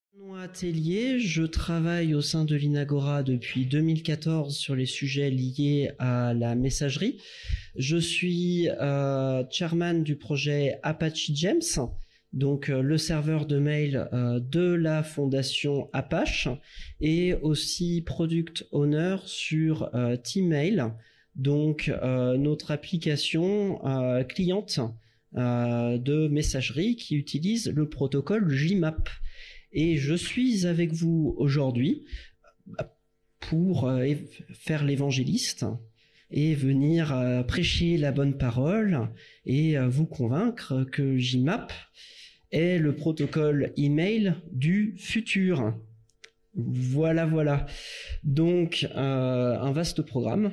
Mon atelier, je travaille au sein de l'Inagora depuis 2014 sur les sujets liés à la messagerie. Je suis chairman du projet Apache Gems, donc le serveur de mail de la fondation Apache, et aussi product owner sur Teammail, donc notre application cliente de messagerie qui utilise le protocole JMAP. Et je suis avec vous aujourd'hui pour faire l'évangéliste et venir prêcher la bonne parole et vous convaincre que JMAP est le protocole email du futur. Voilà, voilà. Donc, un vaste programme.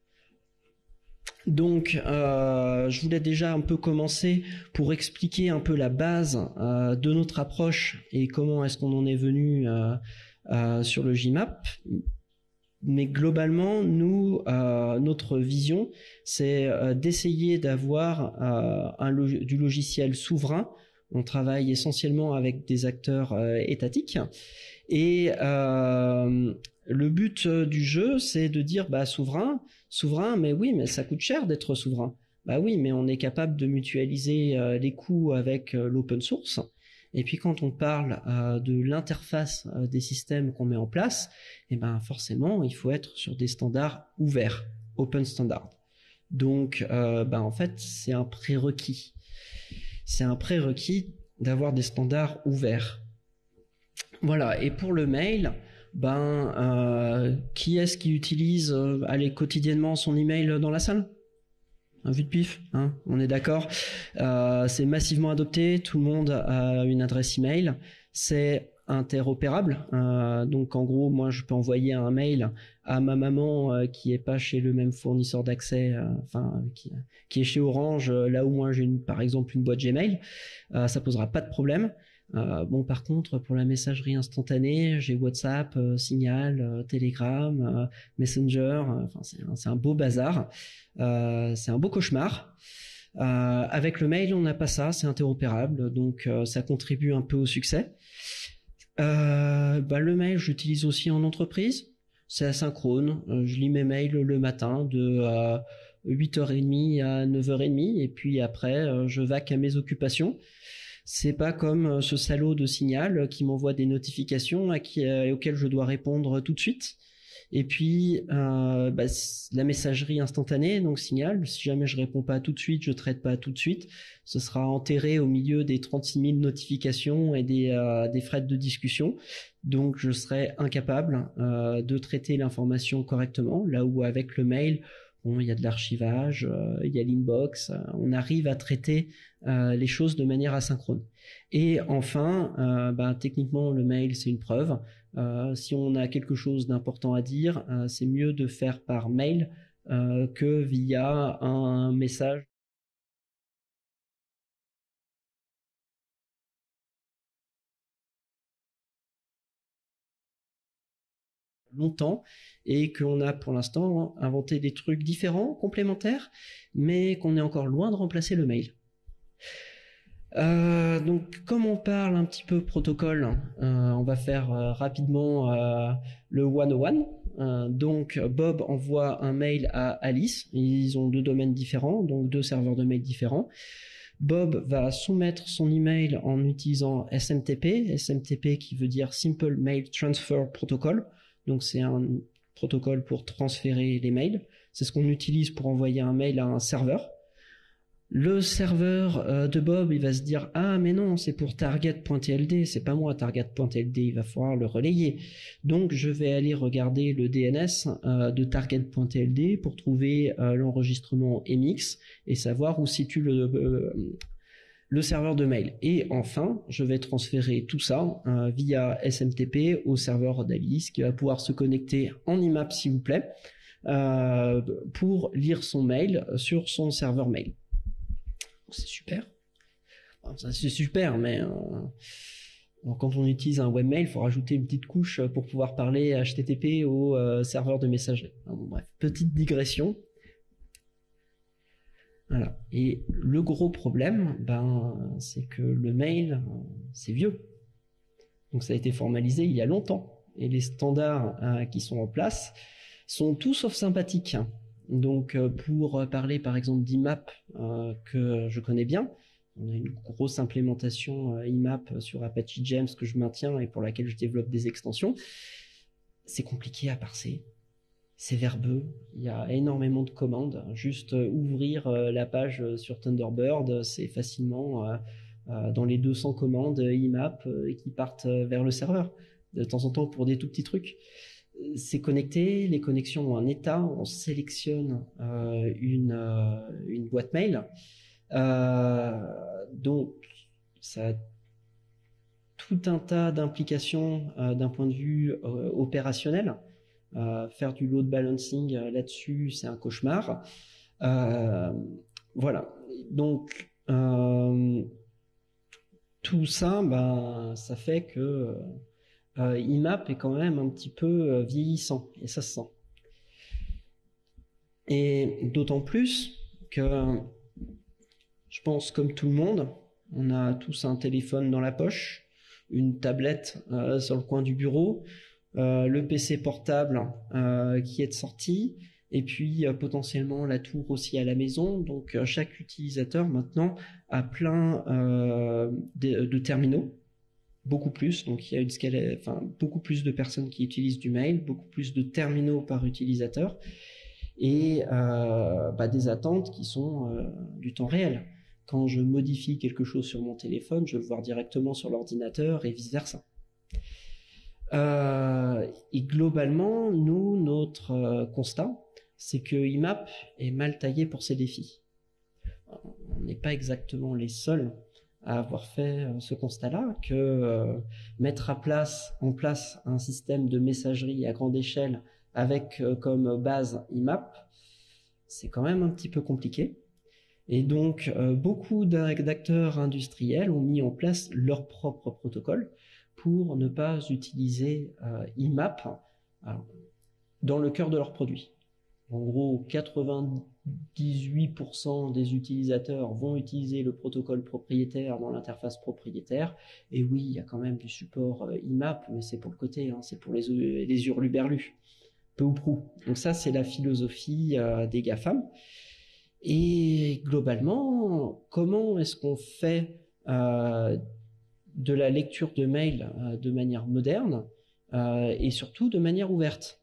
Donc, je voulais déjà un peu commencer pour expliquer un peu la base de notre approche et comment est-ce qu'on en est venu sur le JMAP. Mais globalement, nous, notre vision, c'est d'essayer d'avoir du logiciel souverain. On travaille essentiellement avec des acteurs étatiques. Et le but du jeu, c'est de dire, souverain, mais oui, mais ça coûte cher d'être souverain. Bah oui, mais on est capable de mutualiser les coûts avec l'open source. Et puis quand on parle de l'interface des systèmes qu'on met en place, forcément, il faut être sur des standards ouverts, open standard. Donc, en fait, c'est un prérequis. C'est un prérequis d'avoir des standards ouverts. Voilà, et pour le mail, qui est-ce qui utilise quotidiennement son email dans la salle? Un vue de pif, hein, on est d'accord. C'est massivement adopté, tout le monde a une adresse email, c'est interopérable. Donc en gros, moi je peux envoyer un mail à ma maman qui est pas chez le même fournisseur d'accès, qui est chez Orange, là où moi j'ai par exemple une boîte Gmail, ça posera pas de problème. Par contre, pour la messagerie instantanée, j'ai WhatsApp, Signal, Telegram, Messenger. C'est un beau bazar. C'est un beau cauchemar. Avec le mail, on n'a pas ça. C'est interopérable, donc ça contribue un peu au succès. Le mail, j'utilise aussi en entreprise. C'est asynchrone. Je lis mes mails le matin de 8h30 à 9h30, et puis après, je vaque à mes occupations. C'est pas comme ce salaud de Signal qui m'envoie des notifications auxquelles je dois répondre tout de suite. Et puis la messagerie instantanée, donc Signal, si jamais je réponds pas tout de suite, je traite pas tout de suite, ce sera enterré au milieu des 36 000 notifications et des threads de discussion. Donc je serai incapable de traiter l'information correctement, là où avec le mail, il y a de l'archivage, il y a l'inbox, on arrive à traiter les choses de manière asynchrone. Et enfin, techniquement, le mail, c'est une preuve. Si on a quelque chose d'important à dire, c'est mieux de faire par mail que via un message. Longtemps, et qu'on a pour l'instant inventé des trucs différents, complémentaires, mais qu'on est encore loin de remplacer le mail. Donc comme on parle un petit peu protocole, on va faire rapidement le 101. Donc Bob envoie un mail à Alice, ils ont deux domaines différents, donc deux serveurs de mail différents. Bob va soumettre son email en utilisant SMTP qui veut dire Simple Mail Transfer Protocol. Donc c'est un protocole pour transférer les mails. C'est ce qu'on utilise pour envoyer un mail à un serveur. Le serveur de Bob, il va se dire « Ah, mais non, c'est pour target.tld, c'est pas moi target.tld, il va falloir le relayer. » Donc, je vais aller regarder le DNS de target.tld pour trouver l'enregistrement MX et savoir où situe le serveur de mail. Et enfin, je vais transférer tout ça via SMTP au serveur d'Alice qui va pouvoir se connecter en IMAP, s'il vous plaît, pour lire son mail sur son serveur mail. C'est super. C'est super, mais quand on utilise un webmail, il faut rajouter une petite couche pour pouvoir parler HTTP au serveur de messagerie. Bref, petite digression. Voilà. Et le gros problème, c'est que le mail, c'est vieux. Donc ça a été formalisé il y a longtemps. Et les standards qui sont en place sont tout sauf sympathiques. Donc pour parler par exemple d'IMAP que je connais bien, on a une grosse implémentation IMAP sur Apache Gems que je maintiens et pour laquelle je développe des extensions. C'est compliqué à parser, c'est verbeux, il y a énormément de commandes. Juste ouvrir la page sur Thunderbird, c'est facilement dans les 200 commandes IMAP qui partent vers le serveur, de temps en temps pour des tout petits trucs. C'est connecté, les connexions ont un état, on sélectionne une boîte mail. Donc, ça a tout un tas d'implications d'un point de vue opérationnel. Faire du load balancing là-dessus, c'est un cauchemar. Voilà. Donc, tout ça, ça fait que IMAP est quand même un petit peu vieillissant, et ça se sent. Et d'autant plus que je pense comme tout le monde, on a tous un téléphone dans la poche, une tablette sur le coin du bureau, le PC portable qui est de sortie, et puis potentiellement la tour aussi à la maison. Donc chaque utilisateur maintenant a plein de terminaux, beaucoup plus. Donc il y a beaucoup plus de personnes qui utilisent du mail, beaucoup plus de terminaux par utilisateur, et des attentes qui sont du temps réel. Quand je modifie quelque chose sur mon téléphone, je vais le voir directement sur l'ordinateur et vice-versa. Et globalement, notre constat, c'est que IMAP est mal taillé pour ces défis. On n'est pas exactement les seuls à avoir fait ce constat-là, que mettre en place un système de messagerie à grande échelle avec comme base IMAP, c'est quand même un petit peu compliqué. Et donc, beaucoup d'acteurs industriels ont mis en place leur propre protocole pour ne pas utiliser IMAP dans le cœur de leurs produits. En gros, 98% des utilisateurs vont utiliser le protocole propriétaire dans l'interface propriétaire. Et oui, il y a quand même du support IMAP, mais c'est pour le côté, c'est pour les hurluberlus, peu ou prou. Donc ça, c'est la philosophie des GAFAM. Et globalement, comment est-ce qu'on fait de la lecture de mail de manière moderne et surtout de manière ouverte?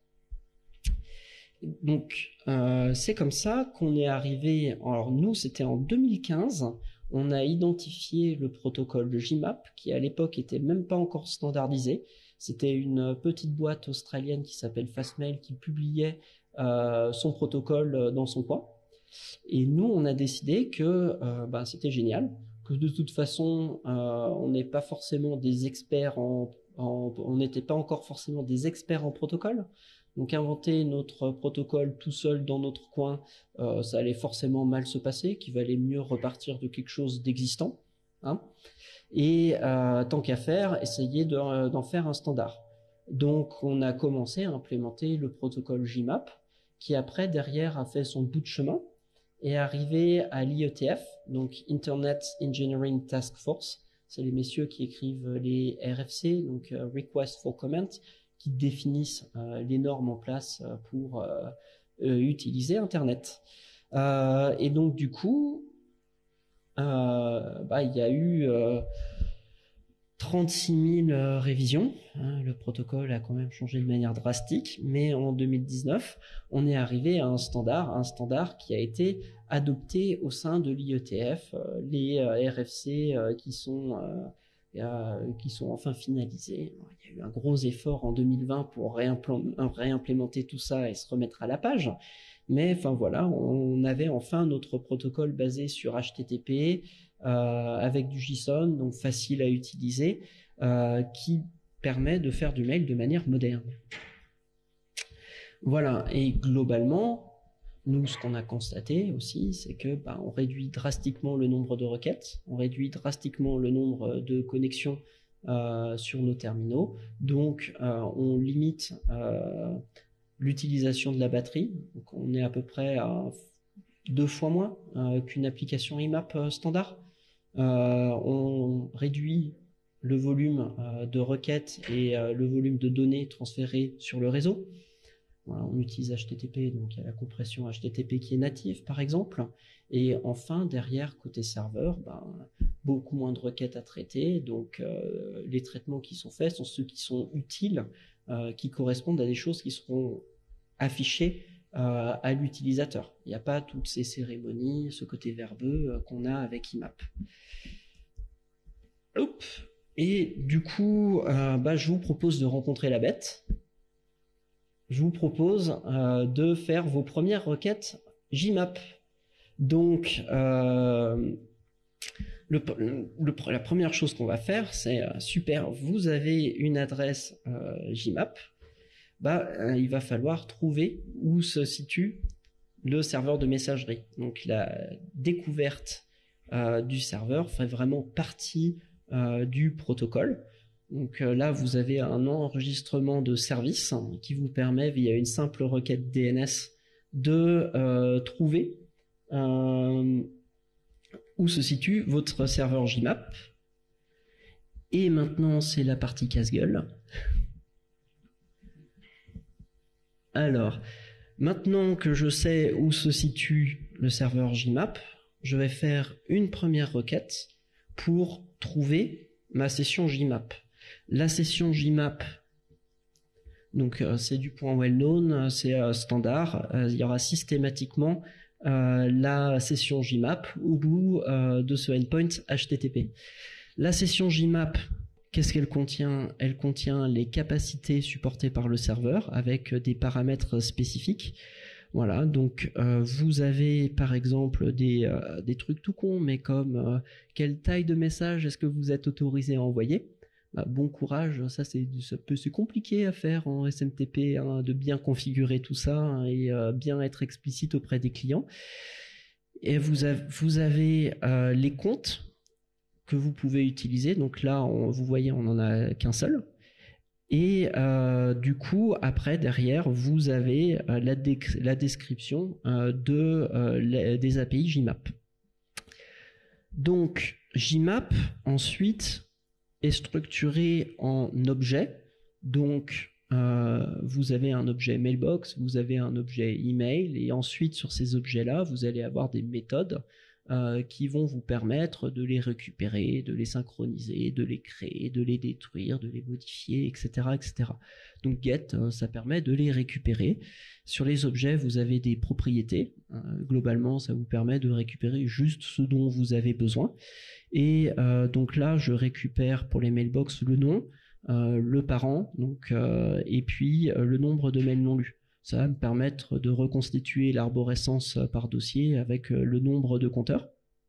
Donc, c'est comme ça qu'on est arrivé. Alors nous, c'était en 2015. On a identifié le protocole de JMAP, qui à l'époque était même pas encore standardisé. C'était une petite boîte australienne qui s'appelle Fastmail qui publiait son protocole dans son coin. Et nous, on a décidé que c'était génial, que de toute façon, on n'est pas forcément des experts on n'était pas encore forcément des experts en protocole. Donc inventer notre protocole tout seul dans notre coin, ça allait forcément mal se passer, qu'il valait mieux repartir de quelque chose d'existant. Et tant qu'à faire, essayer d'en faire un standard. Donc on a commencé à implémenter le protocole JMAP, qui après, derrière, a fait son bout de chemin, est arrivé à l'IETF, donc Internet Engineering Task Force. C'est les messieurs qui écrivent les RFC, donc Request for Comment, qui définissent les normes en place pour utiliser Internet. Et donc du coup, il y a eu 36 000 révisions. Le protocole a quand même changé de manière drastique, mais en 2019, on est arrivé à un standard qui a été adopté au sein de l'IETF, les RFC qui sont enfin finalisés. Il y a eu un gros effort en 2020 pour réimplémenter tout ça et se remettre à la page. Mais enfin voilà, on avait enfin notre protocole basé sur HTTP, avec du JSON, donc facile à utiliser, qui permet de faire du mail de manière moderne. Voilà, et globalement, nous, ce qu'on a constaté aussi, c'est que on réduit drastiquement le nombre de requêtes, on réduit drastiquement le nombre de connexions sur nos terminaux, donc on limite l'utilisation de la batterie, donc on est à peu près à 2 fois moins qu'une application IMAP standard. On réduit le volume de requêtes et le volume de données transférées sur le réseau. Voilà, on utilise HTTP, donc il y a la compression HTTP qui est native, par exemple. Et enfin, derrière, côté serveur, beaucoup moins de requêtes à traiter. Donc, les traitements qui sont faits sont ceux qui sont utiles, qui correspondent à des choses qui seront affichées à l'utilisateur. Il n'y a pas toutes ces cérémonies, ce côté verbeux qu'on a avec IMAP. Hop. Et du coup, je vous propose de rencontrer la bête. Je vous propose de faire vos premières requêtes JMAP. Donc, la première chose qu'on va faire, c'est super, vous avez une adresse JMAP, il va falloir trouver où se situe le serveur de messagerie. Donc, la découverte du serveur fait vraiment partie du protocole. Donc là, vous avez un enregistrement de service qui vous permet, via une simple requête DNS, de trouver où se situe votre serveur JMAP. Et maintenant, c'est la partie casse-gueule. Alors, maintenant que je sais où se situe le serveur JMAP, je vais faire une première requête pour trouver ma session JMAP. La session JMAP, donc c'est du point well known, c'est standard. Il y aura systématiquement la session JMAP au bout de ce endpoint HTTP. La session JMAP, qu'est-ce qu'elle contient? Elle contient les capacités supportées par le serveur avec des paramètres spécifiques. Voilà, donc vous avez par exemple des trucs tout cons, mais comme quelle taille de message est-ce que vous êtes autorisé à envoyer? Bon courage, c'est compliqué à faire en SMTP, de bien configurer tout ça et bien être explicite auprès des clients. Et vous avez les comptes que vous pouvez utiliser. Donc là, vous voyez, on n'en a qu'un seul. Et du coup, après, derrière, vous avez la description des API JMAP. Donc, JMAP, ensuite, est structuré en objets. Donc, vous avez un objet mailbox, vous avez un objet email, et ensuite, sur ces objets-là, vous allez avoir des méthodes qui vont vous permettre de les récupérer, de les synchroniser, de les créer, de les détruire, de les modifier, etc., etc. Donc get, ça permet de les récupérer. Sur les objets, vous avez des propriétés. Globalement, ça vous permet de récupérer juste ce dont vous avez besoin. Et donc là, je récupère pour les mailbox le nom, le parent, donc, et puis le nombre de mails non lus. Ça va me permettre de reconstituer l'arborescence par dossier avec le nombre de compteurs.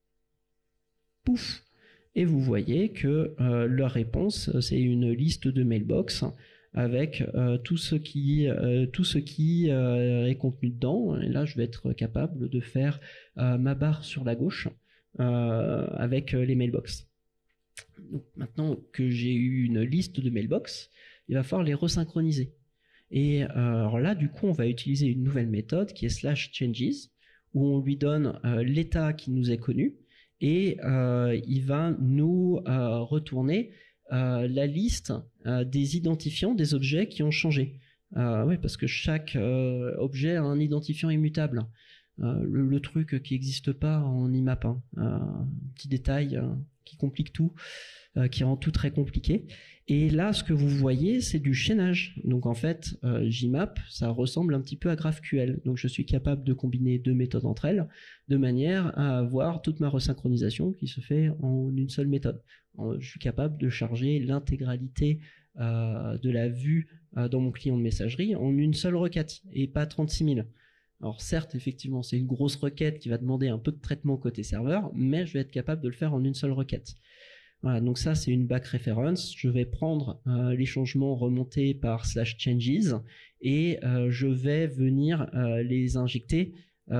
Pouf! Et vous voyez que la réponse, c'est une liste de mailbox avec tout ce qui est contenu dedans. Et là, je vais être capable de faire ma barre sur la gauche avec les mailbox. Donc, maintenant que j'ai eu une liste de mailbox, il va falloir les resynchroniser. Et alors là, du coup, on va utiliser une nouvelle méthode qui est /changes, où on lui donne l'état qui nous est connu, et il va nous retourner la liste des identifiants des objets qui ont changé. Oui, parce que chaque objet a un identifiant immutable. Le truc qui n'existe pas en IMAP. Petit détail qui complique tout, qui rend tout très compliqué. Et là, ce que vous voyez, c'est du chaînage. Donc en fait, JMAP, ça ressemble un petit peu à GraphQL. Donc je suis capable de combiner deux méthodes entre elles, de manière à avoir toute ma resynchronisation qui se fait en une seule méthode. Je suis capable de charger l'intégralité de la vue dans mon client de messagerie en une seule requête, et pas 36 000. Alors certes, effectivement, c'est une grosse requête qui va demander un peu de traitement côté serveur, mais je vais être capable de le faire en une seule requête. Voilà, donc ça c'est une back reference. Je vais prendre les changements remontés par /changes et je vais venir les injecter.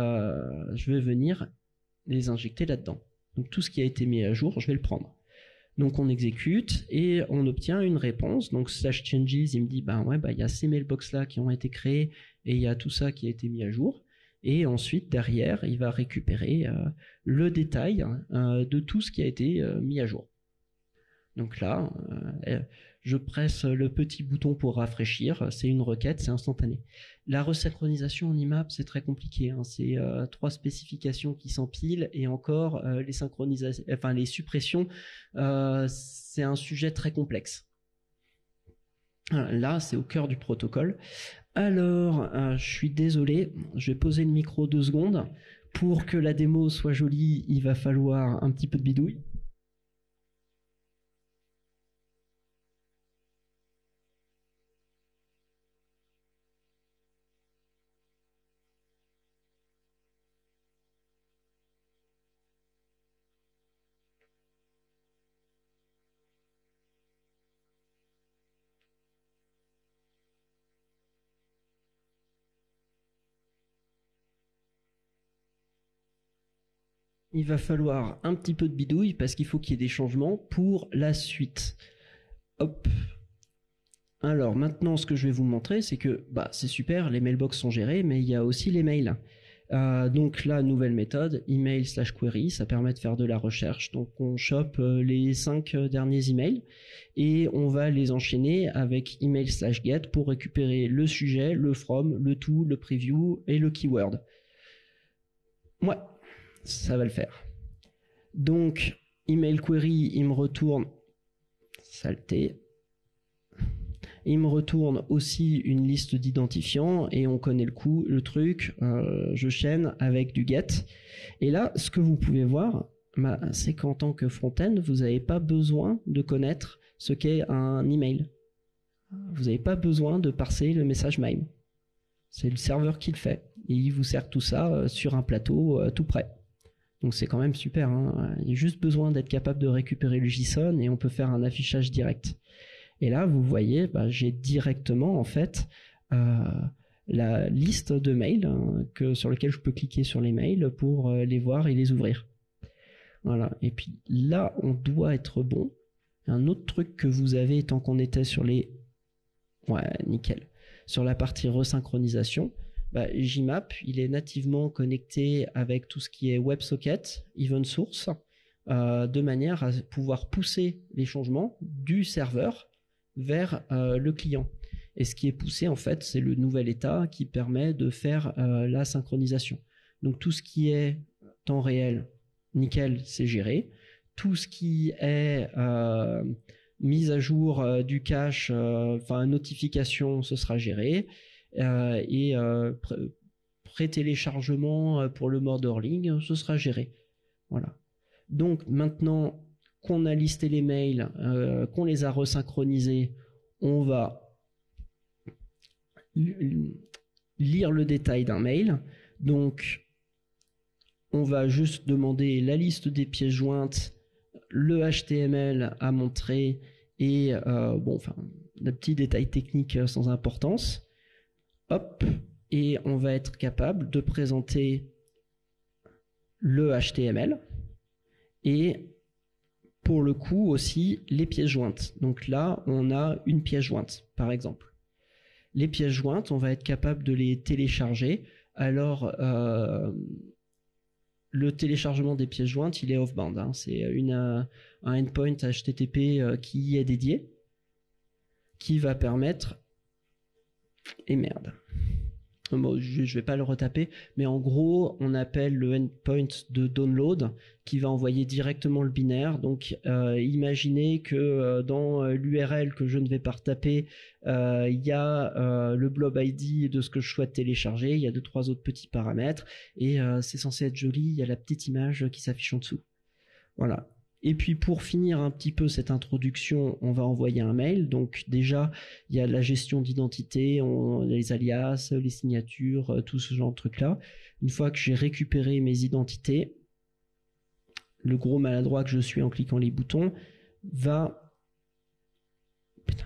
Là-dedans. Donc tout ce qui a été mis à jour, je vais le prendre. Donc on exécute et on obtient une réponse. Donc /changes, il me dit il y a ces mailbox là qui ont été créés et il y a tout ça qui a été mis à jour. Et ensuite derrière, il va récupérer le détail de tout ce qui a été mis à jour. Donc là, je presse le petit bouton pour rafraîchir, c'est une requête, c'est instantané. La resynchronisation en IMAP, c'est très compliqué, hein. C'est 3 spécifications qui s'empilent, et encore les synchronisations, enfin les suppressions, c'est un sujet très complexe. Là, c'est au cœur du protocole. Alors, je suis désolé, je vais poser le micro 2 secondes. Pour que la démo soit jolie, il va falloir un petit peu de bidouille. Il va falloir un petit peu de bidouille parce qu'il faut qu'il y ait des changements pour la suite. Hop. Alors maintenant, ce que je vais vous montrer, c'est que c'est super, les mailbox sont gérés, mais il y a aussi les mails. Donc la nouvelle méthode, email/query, ça permet de faire de la recherche. Donc on chope les 5 derniers emails et on va les enchaîner avec email/get pour récupérer le sujet, le from, le to, le preview et le keyword. Ouais, ça va le faire. Donc email query, il me retourne saleté. Il me retourne aussi une liste d'identifiants et on connaît le truc, je chaîne avec du get. Et là, ce que vous pouvez voir, c'est qu'en tant que front-end, vous n'avez pas besoin de connaître ce qu'est un email. Vous n'avez pas besoin de parser le message MIME. C'est le serveur qui le fait. Et il vous sert tout ça sur un plateau tout prêt. Donc c'est quand même super, hein. Il y a juste besoin d'être capable de récupérer le JSON et on peut faire un affichage direct. Et là, vous voyez, j'ai directement en fait la liste de mails sur lesquels je peux cliquer sur les mails pour les voir et les ouvrir. Voilà. Et puis là, on doit être bon. Un autre truc que vous avez tant qu'on était sur les... Ouais, nickel. Sur la partie resynchronisation, JMap, il est nativement connecté avec tout ce qui est WebSocket, Event Source, de manière à pouvoir pousser les changements du serveur vers le client. Et ce qui est poussé, en fait, c'est le nouvel état qui permet de faire la synchronisation. Donc tout ce qui est temps réel, nickel, c'est géré. Tout ce qui est mise à jour du cache, notification, ce sera géré. Et pré-téléchargement pour le modeling, ce sera géré. Voilà. Donc maintenant qu'on a listé les mails, qu'on les a resynchronisés, on va lire le détail d'un mail. Donc on va juste demander la liste des pièces jointes, le HTML à montrer et des petits détails techniques sans importance. Hop, et on va être capable de présenter le HTML et pour le coup aussi les pièces jointes. Donc là, on a une pièce jointe, par exemple. Les pièces jointes, on va être capable de les télécharger. Alors, le téléchargement des pièces jointes, il est off-band, hein. C'est un endpoint HTTP qui y est dédié, qui va permettre... Et merde. Bon, je vais pas le retaper, mais en gros, on appelle le endpoint de download qui va envoyer directement le binaire. Donc, imaginez que dans l'URL que je ne vais pas retaper, il y a le blob ID de ce que je souhaite télécharger. Il y a 2-3 autres petits paramètres et c'est censé être joli. Il y a la petite image qui s'affiche en dessous. Voilà. Et puis pour finir un petit peu cette introduction, on va envoyer un mail. Donc déjà, il y a la gestion d'identité, les alias, les signatures, tout ce genre de trucs-là. Une fois que j'ai récupéré mes identités, le gros maladroit que je suis en cliquant les boutons va... Putain.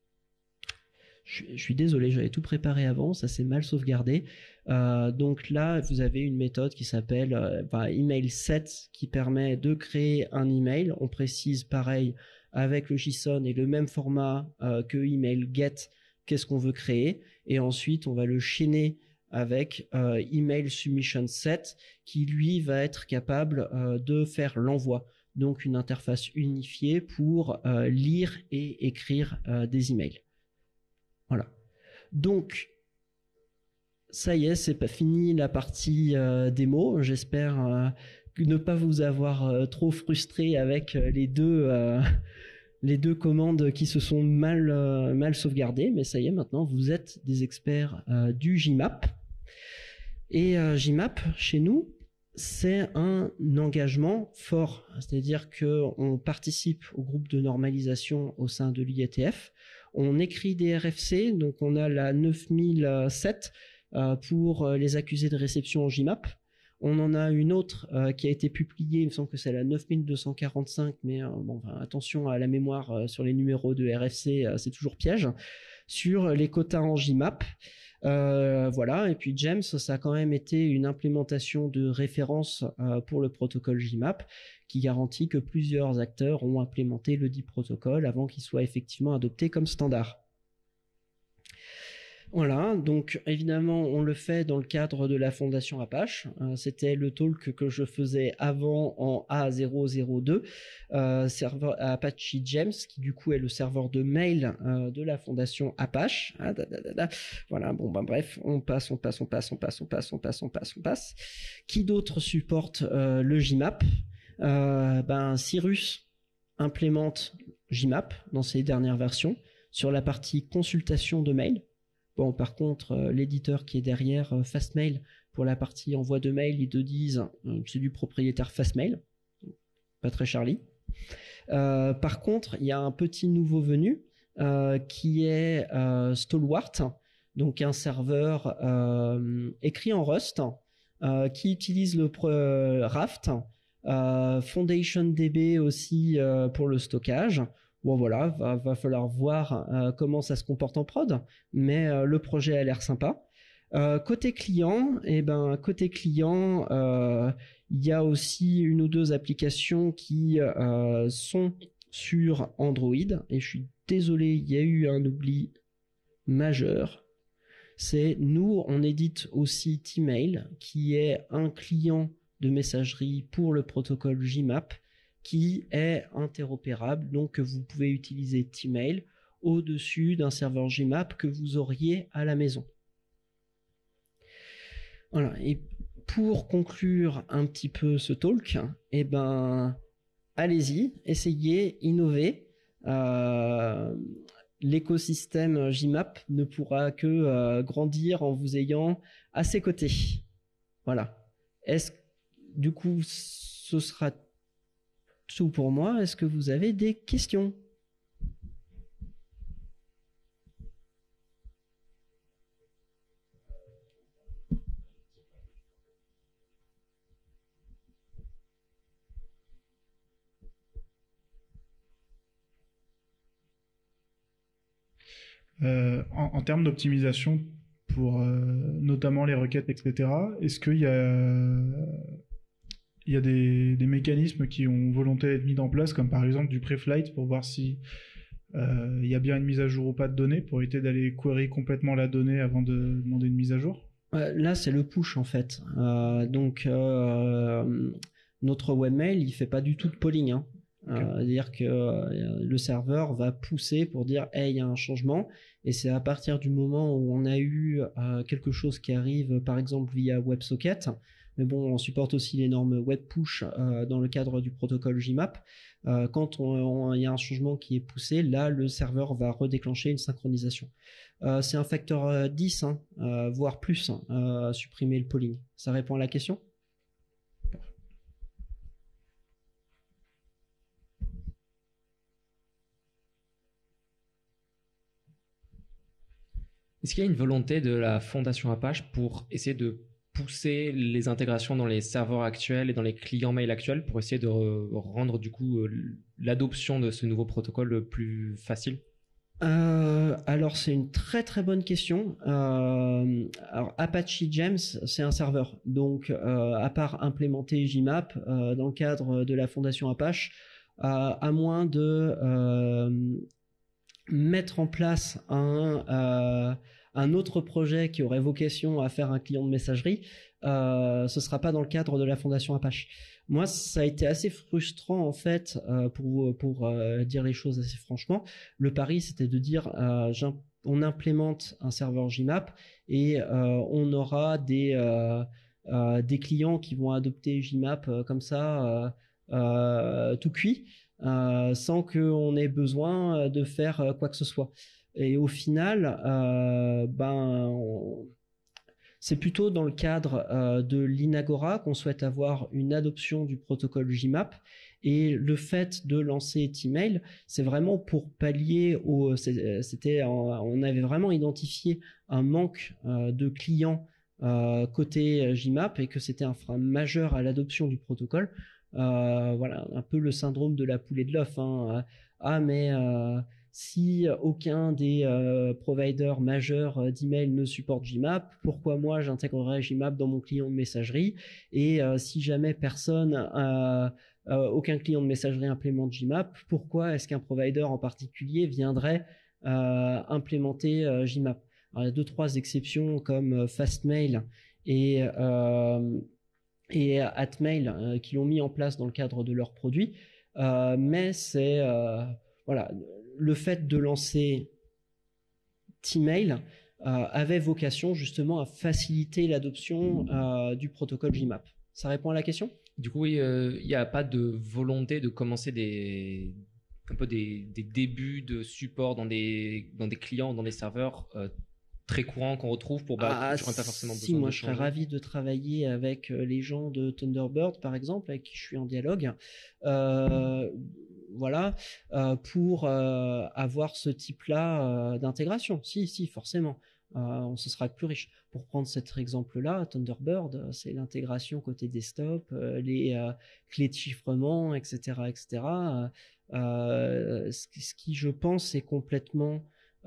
Je suis désolé, j'avais tout préparé avant, ça s'est mal sauvegardé. Donc là, vous avez une méthode qui s'appelle email set qui permet de créer un email. On précise pareil avec le JSON et le même format que email get, qu'est-ce qu'on veut créer. Et ensuite, on va le chaîner avec email submission set qui lui va être capable de faire l'envoi. donc une interface unifiée pour lire et écrire des emails. Voilà. Donc, ça y est, c'est pas fini la partie démo. J'espère ne pas vous avoir trop frustré avec les deux commandes qui se sont mal sauvegardées, mais ça y est, maintenant vous êtes des experts du JMap. Et JMap, chez nous, c'est un engagement fort, c'est-à-dire qu'on participe au groupe de normalisation au sein de l'IETF, on écrit des RFC, donc on a la 9007 pour les accusés de réception en JMap. On en a une autre qui a été publiée, il me semble que c'est la 9245, mais attention à la mémoire sur les numéros de RFC, c'est toujours piège, sur les quotas en JMap. Voilà, et puis GEMS, ça a quand même été une implémentation de référence pour le protocole JMap qui garantit que plusieurs acteurs ont implémenté le dit protocole avant qu'il soit effectivement adopté comme standard. Voilà, donc évidemment on le fait dans le cadre de la fondation Apache. C'était le talk que je faisais avant en A002, serveur Apache Gems, qui du coup est le serveur de mail de la fondation Apache. Voilà, bref, on passe. Qui d'autre supporte le JMap? Cyrus implémente JMap dans ses dernières versions sur la partie consultation de mail. Bon, par contre, l'éditeur qui est derrière Fastmail, pour la partie envoi de mail, ils te disent c'est du propriétaire Fastmail, pas très Charlie. Par contre, il y a un petit nouveau venu qui est Stalwart, donc un serveur écrit en Rust qui utilise le Raft, FoundationDB aussi pour le stockage. Bon voilà, va falloir voir comment ça se comporte en prod, mais le projet a l'air sympa. Côté client, il y a aussi une ou deux applications qui sont sur Android, et je suis désolé, il y a eu un oubli majeur. C'est nous, on édite aussi Tmail, qui est un client de messagerie pour le protocole JMap, qui est interopérable, donc vous pouvez utiliser Tmail au-dessus d'un serveur JMap que vous auriez à la maison. Voilà, et pour conclure un petit peu ce talk, allez-y, essayez, innovez. L'écosystème JMap ne pourra que grandir en vous ayant à ses côtés. Voilà. Du coup, ce sera tout pour moi. Est-ce que vous avez des questions? En termes d'optimisation pour notamment les requêtes, etc., est-ce qu'il y a des mécanismes qui ont volonté d'être mis en place, comme par exemple du pre-flight, pour voir si il y a bien une mise à jour ou pas de données, pour éviter d'aller query complètement la donnée avant de demander une mise à jour? Là, c'est le push en fait. Notre webmail, il fait pas du tout de polling. Hein. Okay. C'est-à-dire que le serveur va pousser pour dire hey, il y a un changement, et c'est à partir du moment où on a eu quelque chose qui arrive par exemple via WebSocket, mais bon, on supporte aussi les normes web push dans le cadre du protocole JMap. Quand il y a un changement qui est poussé, là le serveur va redéclencher une synchronisation. C'est un facteur 10, voire plus, supprimer le polling. Ça répond à la question? Est-ce qu'il y a une volonté de la Fondation Apache pour essayer de pousser les intégrations dans les serveurs actuels et dans les clients mail actuels pour essayer de rendre du coup l'adoption de ce nouveau protocole plus facile? Alors c'est une très très bonne question. Alors Apache Gems, c'est un serveur, donc à part implémenter JMap dans le cadre de la Fondation Apache, à moins de mettre en place un autre projet qui aurait vocation à faire un client de messagerie, ce sera pas dans le cadre de la Fondation Apache. Moi, ça a été assez frustrant en fait, pour dire les choses assez franchement. Le pari, c'était de dire on implémente un serveur Gmap et on aura des clients qui vont adopter Gmap comme ça, tout cuit, sans qu'on ait besoin de faire quoi que ce soit. Et au final, c'est plutôt dans le cadre de l'Inagora qu'on souhaite avoir une adoption du protocole Gmap, et le fait de lancer Teamail, c'est vraiment pour pallier on avait vraiment identifié un manque de clients côté Gmap, et que c'était un frein majeur à l'adoption du protocole. Voilà, un peu le syndrome de la poule et de l'œuf, hein. Mais si aucun des providers majeurs d'email ne supporte Gmap, pourquoi moi j'intégrerais Gmap dans mon client de messagerie? Et si jamais aucun client de messagerie implémente Gmap, pourquoi est-ce qu'un provider en particulier viendrait implémenter Gmap? Alors, il y a 2-3 exceptions comme Fastmail et Atmail qui l'ont mis en place dans le cadre de leurs produits, mais c'est voilà, le fait de lancer Teamail avait vocation justement à faciliter l'adoption du protocole Gmap. Ça répond à la question? Du coup, il n'y a pas de volonté de commencer un peu des débuts de support dans des clients, dans des serveurs très courants qu'on retrouve pour j'aurais pas forcément besoin moi de je serais changer. ravi de travailler avec les gens de Thunderbird par exemple, avec qui je suis en dialogue, voilà, pour avoir ce type-là d'intégration. Si, forcément. On se sera plus riche. Pour prendre cet exemple-là, Thunderbird, c'est l'intégration côté desktop, les clés de chiffrement, etc., etc. Ce qui, je pense, est complètement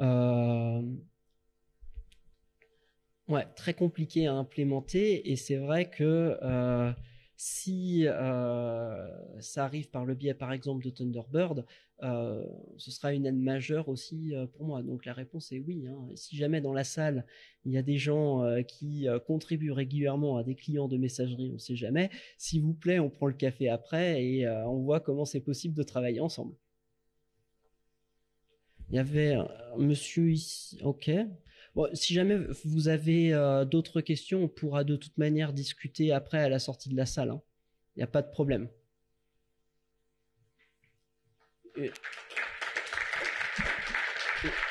très compliqué à implémenter, et c'est vrai que si ça arrive par le biais par exemple de Thunderbird, ce sera une aide majeure aussi pour moi. Donc la réponse est oui, hein. Si jamais dans la salle il y a des gens qui contribuent régulièrement à des clients de messagerie, on ne sait jamais, s'il vous plaît, on prend le café après et on voit comment c'est possible de travailler ensemble. Il y avait un monsieur ici, ok. Bon, si jamais vous avez d'autres questions, on pourra de toute manière discuter après à la sortie de la salle, hein. Il n'y a pas de problème. Et...